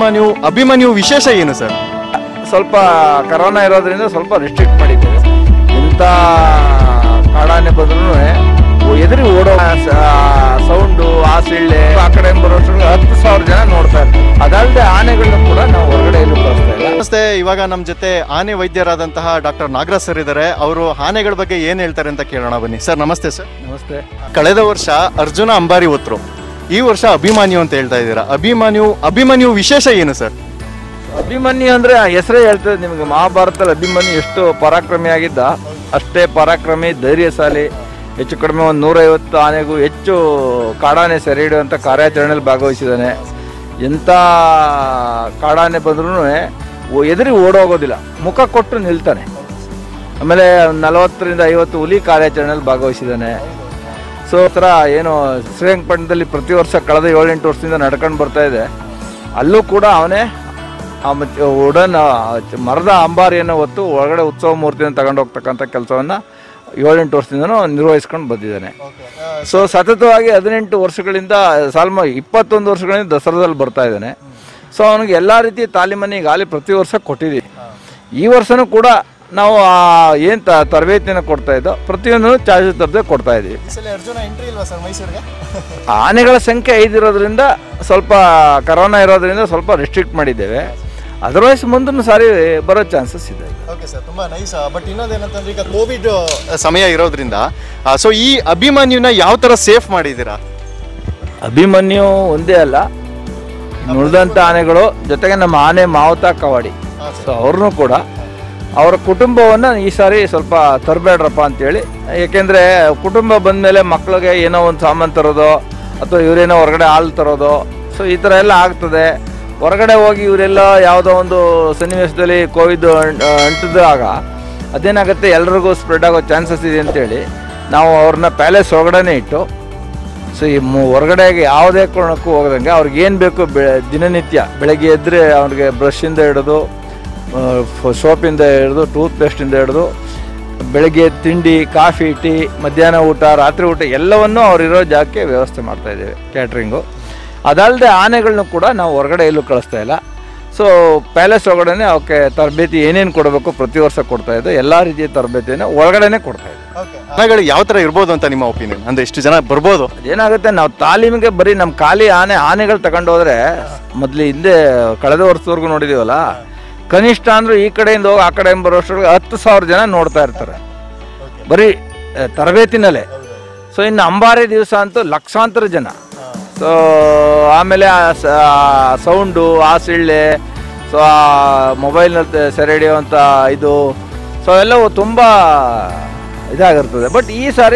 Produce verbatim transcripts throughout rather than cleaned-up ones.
ಅಭಿಮನ್ಯು ಅಭಿಮನ್ಯು ವಿಶೇಷ ಏನು ಸರ್? ಸ್ವಲ್ಪ ಕರೋನಾ ಇರೋದ್ರಿಂದ ಸ್ವಲ್ಪ ರಿಸ್ಟ್ರಿಕ್ಟ್ ಮಾಡಿದ್ದೇವೆ. ಇಂಥ ಕಾಡಾನೆ ಬಂದ್ರೂ ಎದುರಿ ಓಡೋ ಸೌಂಡು ಆ ಸಿಳ್ಳೆ ಆ ಕಡೆ ಬರೋಷ್ಟ್ರಲ್ಲಿ ಹತ್ತು ಸಾವಿರ ಜನ ನೋಡ್ತಾ ಇರ್ತಾರೆ. ಅದಲ್ಲದೆ ಆನೆಗಳನ್ನ ಕೂಡ ನಾವು ಹೊರಗಡೆ ಎಲ್ಲೂ ಕಳಿಸ್ತಾ ಇಲ್ಲ. ನಮಸ್ತೆ, ಇವಾಗ ನಮ್ಮ ಜೊತೆ ಆನೆ ವೈದ್ಯರಾದಂತಹ ಡಾಕ್ಟರ್ ನಾಗರಾಜ್ ಸರ್ ಇದ್ದಾರೆ. ಅವರು ಆನೆಗಳ ಬಗ್ಗೆ ಏನು ಹೇಳ್ತಾರೆ ಅಂತ ಕೇಳೋಣ ಬನ್ನಿ. ಸರ್ ನಮಸ್ತೆ. ಸರ್ ನಮಸ್ತೆ. ಕಳೆದ ವರ್ಷ ಅರ್ಜುನ ಅಂಬಾರಿ ಹೊತ್ತರು, ಈ ವರ್ಷ ಅಭಿಮನ್ಯು ಅಂತ ಹೇಳ್ತಾ ಇದ್ದೀರಾ. ಅಭಿಮನ್ಯು ಅಭಿಮನ್ಯು ವಿಶೇಷ ಏನು ಸರ್? ಅಭಿಮನ್ಯು ಅಂದ್ರೆ ಹೆಸರೇ ಹೇಳ್ತದೆ ನಿಮಗೆ. ಮಹಾಭಾರತದಲ್ಲಿ ಅಭಿಮನ್ಯು ಎಷ್ಟು ಪರಾಕ್ರಮಿಯಾಗಿದ್ದ, ಅಷ್ಟೇ ಪರಾಕ್ರಮಿ, ಧೈರ್ಯಶಾಲಿ. ಹೆಚ್ಚು ಕಡಿಮೆ ಒಂದು ನೂರೈವತ್ತು ಆನೆಗೂ ಹೆಚ್ಚು ಕಾಡಾನೆ ಸೆರೆ ಹಿಡಿಯುವಂಥ ಕಾರ್ಯಾಚರಣೆಯಲ್ಲಿ ಭಾಗವಹಿಸಿದ್ದಾನೆ. ಎಂಥ ಕಾಡಾನೆ ಬಂದ್ರೂ ಎದುರಿ ಓಡೋಗೋದಿಲ್ಲ, ಮುಖ ಕೊಟ್ಟು ನಿಲ್ತಾನೆ. ಆಮೇಲೆ ನಲವತ್ತರಿಂದ ಐವತ್ತು ಹುಲಿ ಕಾರ್ಯಾಚರಣೆಯಲ್ಲಿ ಭಾಗವಹಿಸಿದ್ದಾನೆ. ಸೊ ಥರ ಏನು ಶ್ರೀರಂಗಪಟ್ಟಣದಲ್ಲಿ ಪ್ರತಿ ವರ್ಷ ಕಳೆದ ಏಳೆಂಟು ವರ್ಷದಿಂದ ನಡ್ಕೊಂಡು ಬರ್ತಾ ಇದೆ. ಅಲ್ಲೂ ಕೂಡ ಅವನೇ ಉಡನ್ ಮರದ ಅಂಬಾರಿಯನ್ನು ಹೊತ್ತು ಒಳಗಡೆ ಉತ್ಸವ ಮೂರ್ತಿಯನ್ನು ತಗೊಂಡು ಹೋಗ್ತಕ್ಕಂಥ ಕೆಲಸವನ್ನು ಏಳೆಂಟು ವರ್ಷದಿಂದನೂ ನಿರ್ವಹಿಸ್ಕೊಂಡು ಬಂದಿದ್ದಾನೆ. ಸೊ ಸತತವಾಗಿ ಹದಿನೆಂಟು ವರ್ಷಗಳಿಂದ ಸಾಲ್ಮ ಇಪ್ಪತ್ತೊಂದು ವರ್ಷಗಳಿಂದ ದಸರಾದಲ್ಲಿ ಬರ್ತಾ ಇದ್ದಾನೆ. ಸೊ ಅವನಿಗೆ ಎಲ್ಲ ರೀತಿಯ ತಾಲೀಮನ್ನು ಈಗಾಗಲೇ ಪ್ರತಿ ವರ್ಷ ಕೊಟ್ಟಿದ್ದೀವಿ. ಈ ವರ್ಷವೂ ಕೂಡ ನಾವು ಏನು ತ ತರಬೇತಿಯನ್ನು ಕೊಡ್ತಾ ಇದ್ದೋ ಪ್ರತಿಯೊಂದನ್ನು ಚಾರ್ಜ್ ತರದೆ ಕೊಡ್ತಾ ಇದ್ದೀವಿ. ಆನೆಗಳ ಸಂಖ್ಯೆ ಐದು ಇರೋದ್ರಿಂದ ಸ್ವಲ್ಪ ಕರೋನಾ ಇರೋದ್ರಿಂದ ಸ್ವಲ್ಪ ರಿಸ್ಟ್ರಿಕ್ಟ್ ಮಾಡಿದ್ದೇವೆ. ಅದರ್ವೈಸ್ ಮುಂದೂ ಸಾರಿ ಬರೋ ಚಾನ್ಸಸ್ ಇದೆ. ಓಕೆ ಸರ್, ತುಂಬ ನೈಸ್. ಬಟ್ ಇನ್ನೊಂದೇನಂತಂದ್ರೆ ಈಗ ಕೋವಿಡ್ ಸಮಯ ಇರೋದ್ರಿಂದ ಸೊ ಈ ಅಭಿಮನ್ಯುನ ಯಾವ ಥರ ಸೇಫ್ ಮಾಡಿದ್ದೀರಾ? ಅಭಿಮನ್ಯು ಒಂದೇ ಅಲ್ಲ, ನುಳಿದಂಥ ಆನೆಗಳು ಜೊತೆಗೆ ನಮ್ಮ ಆನೆ ಮಾವುತ ಕವಾಡಿ, ಸೊ ಅವ್ರನ್ನೂ ಕೂಡ ಅವರ ಕುಟುಂಬವನ್ನು ಈ ಸಾರಿ ಸ್ವಲ್ಪ ತರಬೇಡ್ರಪ್ಪ ಅಂತೇಳಿ. ಏಕೆಂದರೆ ಕುಟುಂಬ ಬಂದಮೇಲೆ ಮಕ್ಕಳಿಗೆ ಏನೋ ಒಂದು ಸಾಮಾನು ತರೋದು ಅಥವಾ ಇವರೇನೋ ಹೊರಗಡೆ ಹಾಲು ತರೋದು, ಸೊ ಈ ಥರ ಎಲ್ಲ ಆಗ್ತದೆ. ಹೊರಗಡೆ ಹೋಗಿ ಇವರೆಲ್ಲ ಯಾವುದೋ ಒಂದು ಸನ್ನಿವೇಶದಲ್ಲಿ ಕೋವಿಡ್ ಅಂಟಿದಾಗ ಅದೇನಾಗುತ್ತೆ, ಎಲ್ರಿಗೂ ಸ್ಪ್ರೆಡ್ ಆಗೋ ಚಾನ್ಸಸ್ ಇದೆ ಅಂತೇಳಿ ನಾವು ಅವ್ರನ್ನ ಪ್ಯಾಲೇಸ್ ಒಳಗಡೆ ಇಟ್ಟು, ಸೊ ಈ ಹೊರಗಡೆಗೆ ಯಾವುದೇ ಕಾರಣಕ್ಕೂ ಹೋಗದಂಗೆ ಅವ್ರಿಗೆ ಏನು ಬೇಕು ಬೆ ದಿನನಿತ್ಯ ಬೆಳಗ್ಗೆ ಎದ್ದರೆ ಅವ್ರಿಗೆ ಬ್ರಷಿಂದ ಹಿಡಿದು ಸೋಪಿಂದ ಹಿಡಿದು ಟೂತ್ ಪೇಸ್ಟಿಂದ ಹಿಡಿದು ಬೆಳಗ್ಗೆ ತಿಂಡಿ, ಕಾಫಿ, ಟೀ, ಮಧ್ಯಾಹ್ನ ಊಟ, ರಾತ್ರಿ ಊಟ ಎಲ್ಲವನ್ನೂ ಅವರಿರೋ ಜಾಗಕ್ಕೆ ವ್ಯವಸ್ಥೆ ಮಾಡ್ತಾಯಿದ್ದೇವೆ, ಕ್ಯಾಟ್ರಿಂಗು. ಅದಲ್ಲದೆ ಆನೆಗಳನ್ನೂ ಕೂಡ ನಾವು ಹೊರಗಡೆ ಎಲ್ಲೂ ಕಳಿಸ್ತಾ ಇಲ್ಲ. ಸೊ ಪ್ಯಾಲೇಸ್ ಒಳಗಡೆ ಅವಕ್ಕೆ ತರಬೇತಿ ಏನೇನು ಕೊಡಬೇಕು ಪ್ರತಿ ವರ್ಷ ಕೊಡ್ತಾ ಇದ್ದು ಎಲ್ಲ ರೀತಿಯ ತರಬೇತಿಯನ್ನು ಒಳಗಡೆ ಕೊಡ್ತಾ ಇದ್ದೀವಿ. ಆನೆಗಳು ಯಾವ ಥರ ಇರ್ಬೋದು ಅಂತ ನಿಮ್ಮ ಒಪಿನಿಯನ್? ಅಂದರೆ ಎಷ್ಟು ಜನ ಬರ್ಬೋದು? ಏನಾಗುತ್ತೆ, ನಾವು ತಾಲೀಮಿಗೆ ಬರೀ ನಮ್ಮ ಖಾಲಿ ಆನೆ ಆನೆಗಳು ತಗೊಂಡು ಹೋದರೆ, ಮೊದಲು ಹಿಂದೆ ಕಳೆದ ವರ್ಷದವರೆಗೂ ನೋಡಿದ್ದೀವಲ್ಲ, ಕನಿಷ್ಠ ಅಂದರೂ ಈ ಕಡೆಯಿಂದ ಹೋಗಿ ಆ ಕಡೆಯಿಂದ ಬರೋಷ್ಟ್ರಿಗೆ ಹತ್ತು ಸಾವಿರ ಜನ ನೋಡ್ತಾ ಇರ್ತಾರೆ ಬರೀ ತರಬೇತಿನಲ್ಲೇ. ಸೊ ಇನ್ನು ಅಂಬಾರಿ ದಿವಸ ಅಂತೂ ಲಕ್ಷಾಂತರ ಜನ. ಸೊ ಆಮೇಲೆ ಸೌಂಡು, ಆ ಸಿಳ್ಳೆ, ಸೊ ಆ ಮೊಬೈಲ್ನಲ್ಲಿ ಸೆರೆ ಹಿಡಿಯುವಂಥ ಇದು, ಸೊ ಎಲ್ಲವೂ ತುಂಬ ಇದಾಗಿರ್ತದೆ. ಬಟ್ ಈ ಸಾರಿ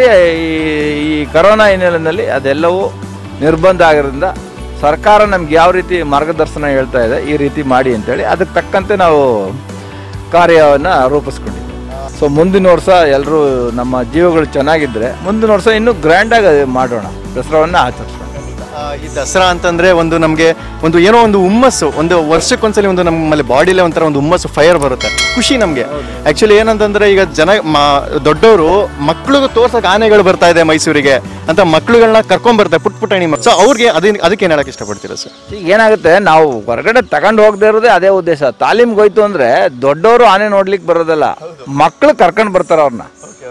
ಈ ಕರೋನಾ ಹಿನ್ನೆಲೆಯಲ್ಲಿ ಅದೆಲ್ಲವೂ ನಿರ್ಬಂಧ ಆಗಿರೋದ್ರಿಂದ ಸರ್ಕಾರ ನಮ್ಗೆ ಯಾವ ರೀತಿ ಮಾರ್ಗದರ್ಶನ ಹೇಳ್ತಾ ಇದೆ, ಈ ರೀತಿ ಮಾಡಿ ಅಂತೇಳಿ ಅದಕ್ಕೆ ತಕ್ಕಂತೆ ನಾವು ಕಾರ್ಯವನ್ನು ರೂಪಿಸ್ಕೊಂಡಿದ್ದೀವಿ. ಸೊ ಮುಂದಿನ ವರ್ಷ ಎಲ್ಲರೂ ನಮ್ಮ ಜೀವಗಳು ಚೆನ್ನಾಗಿದ್ದರೆ ಮುಂದಿನ ವರ್ಷ ಇನ್ನೂ ಗ್ರ್ಯಾಂಡಾಗಿ ಮಾಡೋಣ, ದಸರಾವನ್ನು ಆಚರಿಸೋಣ. ಈ ದಸರಾ ಅಂತಂದ್ರೆ ಒಂದು ನಮಗೆ ಒಂದು ಏನೋ ಒಂದು ಹುಮ್ಮಸ್ಸು, ಒಂದು ವರ್ಷಕ್ಕೊಂದ್ಸಲಿ ಒಂದು ನಮ್ಮಲ್ಲಿ ಬಾಡಿಲೇ ಒಂಥರ ಒಂದು ಹುಮ್ಮಸ್ಸು, ಫೈರ್ ಬರುತ್ತೆ, ಖುಷಿ ನಮಗೆ. ಆ್ಯಕ್ಚುಲಿ ಏನಂತಂದ್ರೆ ಈಗ ಜನ ದೊಡ್ಡವರು ಮಕ್ಳಿಗೂ ತೋರ್ಸಕ್ಕೆ ಆನೆಗಳು ಬರ್ತಾ ಇದೆ ಮೈಸೂರಿಗೆ ಅಂತ ಮಕ್ಳುಗಳನ್ನ ಕರ್ಕೊಂಡ್ ಬರ್ತಾರೆ, ಪುಟ್ ಪುಟಾಣಿ ಮಕ್ಕಳು. ಸೊ ಅವ್ರಿಗೆ ಅದನ್ನ ಅದಕ್ಕೆ ಏನು ಹೇಳಕ್ಕೆ ಇಷ್ಟಪಡ್ತೀರಾ ಸರ್? ಈಗ ಏನಾಗುತ್ತೆ, ನಾವು ಹೊರಗಡೆ ತಗೊಂಡು ಹೋಗದೇ ಇರೋದೇ ಅದೇ ಉದ್ದೇಶ. ತಾಲೀಮ್ಗೆ ಹೋಯ್ತು ಅಂದರೆ ದೊಡ್ಡವರು ಆನೆ ನೋಡ್ಲಿಕ್ಕೆ ಬರೋದಲ್ಲ, ಮಕ್ಕಳು ಕರ್ಕೊಂಡು ಬರ್ತಾರೆ ಅವ್ರನ್ನ.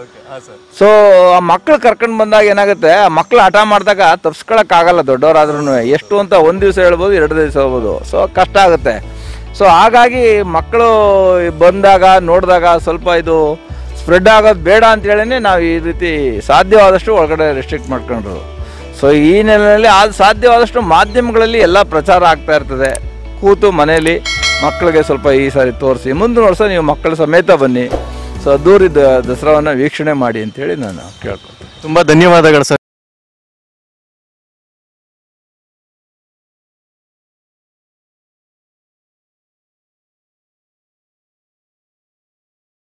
ಸೊ ಆ ಮಕ್ಳು ಕರ್ಕೊಂಡು ಬಂದಾಗ ಏನಾಗುತ್ತೆ, ಆ ಮಕ್ಳು ಹಠ ಮಾಡಿದಾಗ ತಪ್ಸ್ಕೊಳಕ್ಕಾಗಲ್ಲ ದೊಡ್ಡವರಾದ್ರೂ. ಎಷ್ಟು ಅಂತ ಒಂದು ದಿವಸ ಹೇಳ್ಬೋದು, ಎರಡು ದಿವಸ ಹೇಳ್ಬೋದು, ಸೊ ಕಷ್ಟ ಆಗುತ್ತೆ. ಸೊ ಹಾಗಾಗಿ ಮಕ್ಕಳು ಬಂದಾಗ ನೋಡಿದಾಗ ಸ್ವಲ್ಪ ಇದು ಸ್ಪ್ರೆಡ್ ಆಗೋದು ಬೇಡ ಅಂತೇಳಿ ನಾವು ಈ ರೀತಿ ಸಾಧ್ಯವಾದಷ್ಟು ಒಳಗಡೆ ರೆಸ್ಟ್ರಿಕ್ಟ್ ಮಾಡ್ಕೊಂಡ್ರು. ಸೊ ಈ ನೆಲೆಯಲ್ಲಿ ಅದು ಸಾಧ್ಯವಾದಷ್ಟು ಮಾಧ್ಯಮಗಳಲ್ಲಿ ಎಲ್ಲ ಪ್ರಚಾರ ಆಗ್ತಾ ಇರ್ತದೆ. ಕೂತು ಮನೆಯಲ್ಲಿ ಮಕ್ಕಳಿಗೆ ಸ್ವಲ್ಪ ಈ ಸಾರಿ ತೋರಿಸಿ, ಮುಂದಿನ ವರ್ಷ ನೀವು ಮಕ್ಕಳ ಸಮೇತ ಬನ್ನಿ, ಸೊ ದೂರಿದ ದಸರಾವನ್ನು ವೀಕ್ಷಣೆ ಮಾಡಿ ಅಂತೇಳಿ ನಾನು ಕೇಳ್ಕೊಳ್ತೀನಿ. ತುಂಬ ಧನ್ಯವಾದಗಳು ಸರ್.